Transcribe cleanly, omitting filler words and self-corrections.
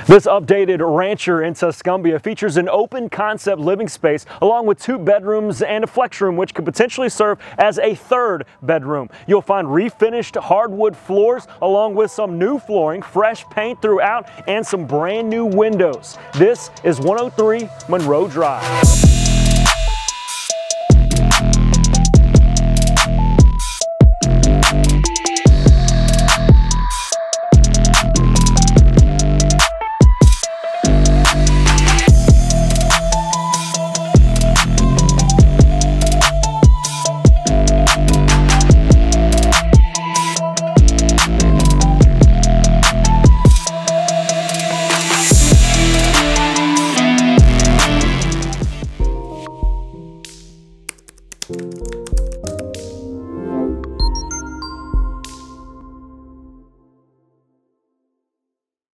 This updated rancher in Tuscumbia features an open concept living space along with 2 bedrooms and a flex room, which could potentially serve as a 3rd bedroom. You'll find refinished hardwood floors along with some new flooring, fresh paint throughout, and some brand new windows. This is 103 Monroe Drive.